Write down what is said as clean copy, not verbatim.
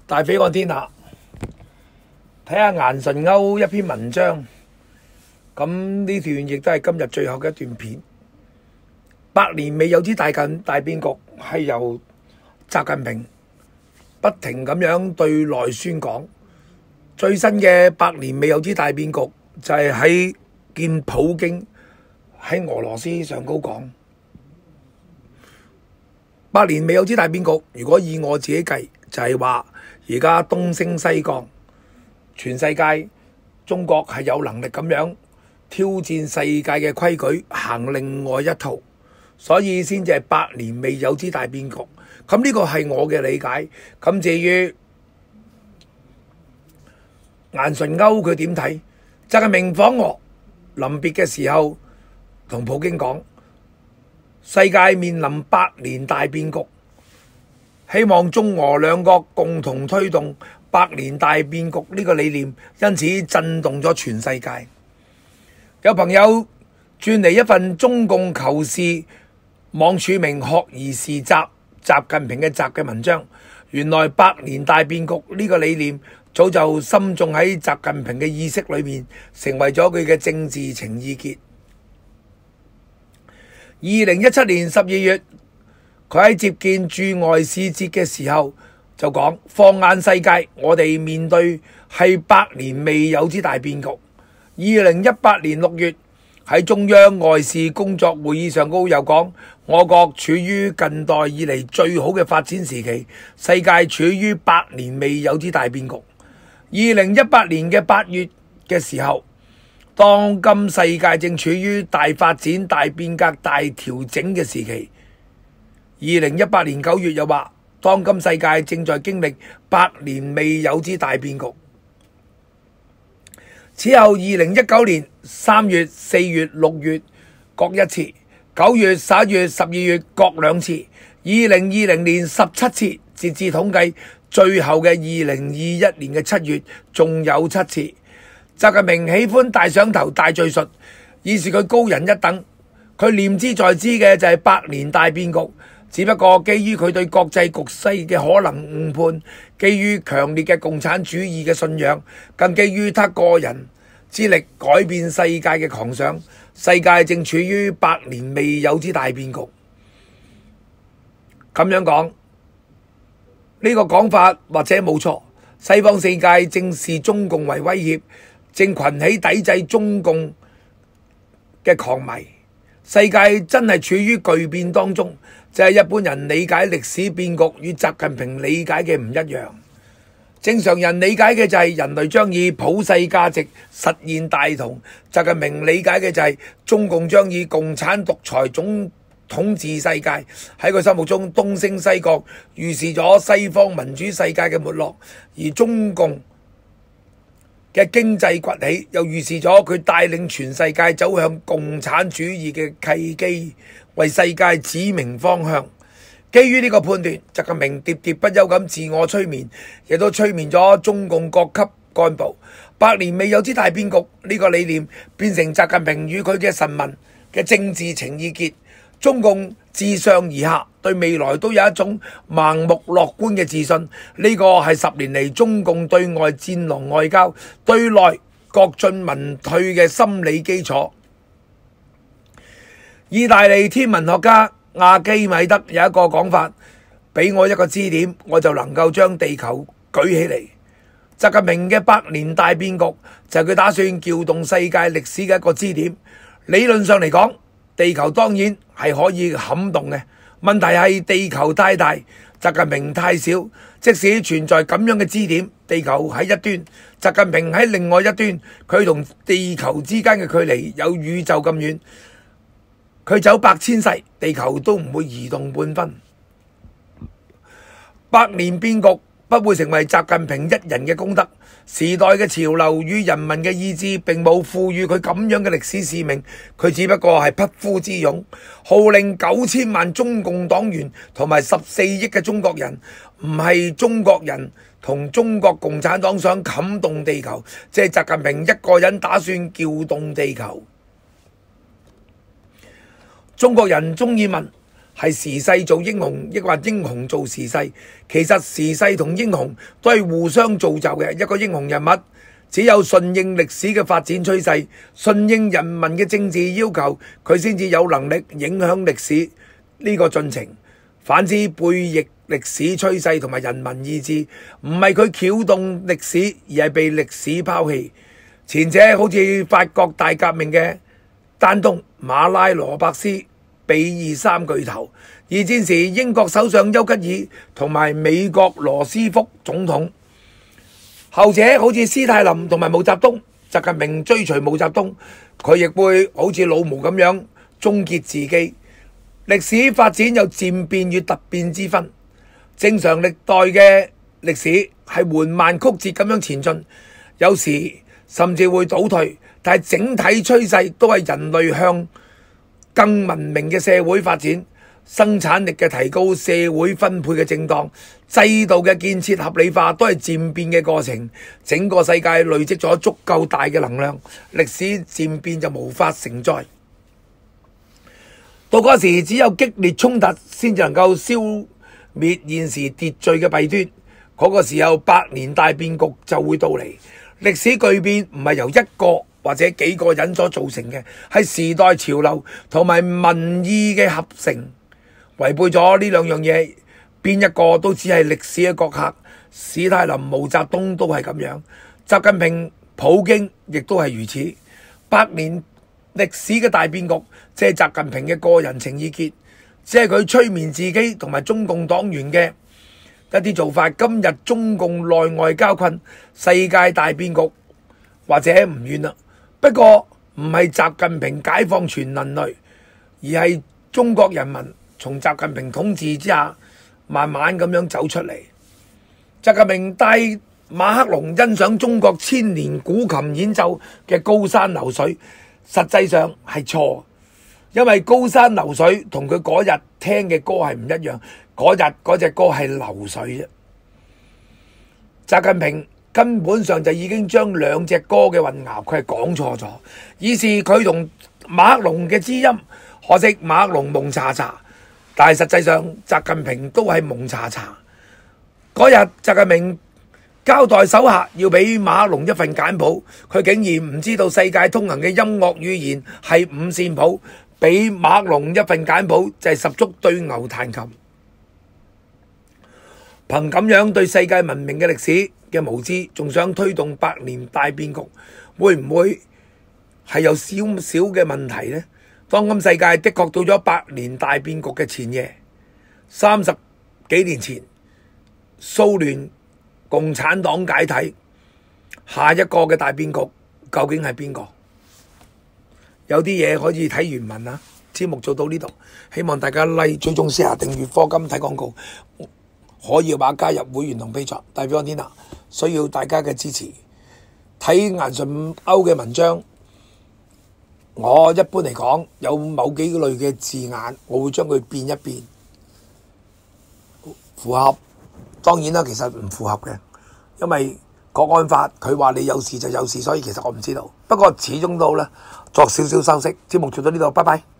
大飛看天下，睇下顏純鈎一篇文章。咁呢段亦都係今日最後嘅一段片。百年未有之大變局，係由習近平不停咁樣對內宣講。最新嘅百年未有之大變局就係喺見普京喺俄羅斯上高講。百年未有之大變局，如果以我自己計，就係話而家東升西降，全世界中國係有能力咁樣挑戰世界嘅規矩，行另外一套，所以先至係百年未有之大變局。咁呢個係我嘅理解。咁至於顏純鈎佢點睇？習近平訪俄臨別嘅時候，同普京講：世界面臨百年大變局，希望中俄兩國共同推動百年大變局呢個理念，因此震動咗全世界。有朋友轉嚟一份中共求是網署名學而時習習近平嘅習嘅文章，原來百年大變局呢個理念早就深種喺習近平嘅意識裏面，成為咗佢嘅政治情意結。2017年12月，佢喺接見駐外使節嘅時候就講：放眼世界，我哋面對係百年未有之大變局。2018年6月喺中央外事工作會議上高又講，我國處於近代以嚟最好嘅發展時期，世界處於百年未有之大變局。2018年嘅8月嘅時候，當今世界正處於大發展、大變革、大調整嘅時期。2018年9月又話，當今世界正在經歷百年未有之大變局。此後2019年3月、4月、6月各一次，9月、11月、12月各2次，2020年17次，截至統計，最後嘅2021年嘅7月仲有7次。習近平喜歡大上頭、大敘述，以是佢高人一等。佢念之在之嘅就係百年大變局，只不過基於佢對國際局勢嘅可能誤判，基於強烈嘅共產主義嘅信仰，更基於他個人之力改變世界嘅狂想，世界正處於百年未有之大變局。咁樣講，呢個講法或者冇錯，西方世界正視中共為威脅，正群起抵制中共嘅狂迷。世界真係處於巨變當中，就係一般人理解歷史變局與習近平理解嘅唔一樣。正常人理解嘅就係人類將以普世價值實現大同，習近平理解嘅就係中共將以共產獨裁總統治世界。喺佢心目中，東升西降預示咗西方民主世界嘅沒落，而中共嘅經濟崛起又預示咗佢帶領全世界走向共產主義嘅契機，為世界指明方向。基於呢個判斷，習近平喋喋不休咁自我催眠，亦都催眠咗中共各級幹部。百年未有之大變局呢個理念變成習近平與佢嘅臣民嘅政治情意結。中共自上而下對未來都有一種盲目樂觀嘅自信，呢個係10年嚟中共對外戰狼外交、對內國進民退嘅心理基礎。意大利天文學家阿基米德有一個講法：俾我一個支點，我就能夠將地球舉起嚟。習近平嘅百年大變局就係佢打算撬動世界歷史嘅一個支點。理論上嚟講，地球當然係可以撼動嘅，問題係地球太大，習近平太小。即使存在咁樣嘅支點，地球喺一端，習近平喺另外一端，佢同地球之間嘅距離有宇宙咁遠，佢走百千世，地球都唔會移動半分。百年變局不會成為習近平一人嘅功德，時代嘅潮流與人民嘅意志並冇賦予佢咁樣嘅歷史使命，佢只不過係匹夫之勇，號令9000萬中共黨員同埋14億嘅中國人，唔係中國人同中國共產黨想撼動地球，即係習近平一個人打算撬動地球。中國人中意問， 係時勢做英雄，抑或英雄做時勢？其實時勢同英雄都係互相造就嘅。一個英雄人物只有順應歷史嘅發展趨勢，順應人民嘅政治要求，佢先至有能力影響歷史呢個進程。反之，背逆歷史趨勢同埋人民意志，唔係佢撬動歷史，而係被歷史拋棄。前者好似法國大革命嘅丹東、馬拉羅伯斯、比爾三巨頭；二戰時英國首相丘吉爾同埋美國羅斯福總統；後者好似斯大林同埋毛澤東。習近平追隨毛澤東，佢亦會好似老毛咁樣終結自己。歷史發展有漸變與突變之分，正常歷代嘅歷史係緩慢曲折咁樣前進，有時甚至會倒退，但係整體趨勢都係人類向更文明嘅社會發展，生產力嘅提高，社會分配嘅正當，制度嘅建設合理化，都係漸變嘅過程。整個世界累積咗足夠大嘅能量，歷史漸變就無法承載。到嗰時，只有激烈衝突先至能夠消滅現時秩序嘅弊端。嗰個時候，100年大變局就會到嚟。歷史巨變唔係由一個或者幾個人所造成嘅，係時代潮流同埋民意嘅合成。違背咗呢兩樣嘢，邊一個都只係歷史嘅過客。史太林、毛澤東都係咁樣，習近平、普京亦都係如此。100年歷史嘅大變局，即係習近平嘅個人情意結，只係佢催眠自己同埋中共黨員嘅一啲做法。今日中共內外交困，世界大變局或者唔遠啦。不過唔係習近平解放全人類，而係中國人民從習近平統治之下慢慢咁樣走出嚟。習近平帶馬克龍欣賞中國千年古琴演奏嘅高山流水，實際上係錯，因為高山流水同佢嗰日聽嘅歌係唔一樣，嗰日嗰隻歌係流水啫。習近平根本上就已經將兩隻歌嘅混淆，佢係講錯咗，於是佢同馬克龍嘅知音，可惜馬克龍蒙查查，但係實際上習近平都係蒙查查。嗰日習近平交代手下要俾馬克龍一份簡譜，佢竟然唔知道世界通行嘅音樂語言係五線譜，俾馬克龍一份簡譜就係十足對牛彈琴。憑咁樣對世界文明嘅歷史嘅無知，仲想推動100年大變局，會唔會係有少少嘅問題呢？當今世界的確到咗100年大變局嘅前夜，30幾年前蘇聯共產黨解體，下一個嘅大變局究竟係邊個？有啲嘢可以睇原文啊！節目做到呢度，希望大家追蹤、share、訂閱課金睇廣告，可以話加入會員同 Patreon，代表天下需要大家嘅支持。睇顏順歐嘅文章，我一般嚟講有某幾類嘅字眼，我會將佢變一變，符合。當然啦，其實唔符合嘅，因為國安法佢話你有事就有事，所以其實我唔知道。不過始終都好啦，作少少修飾。節目做到呢度，拜拜。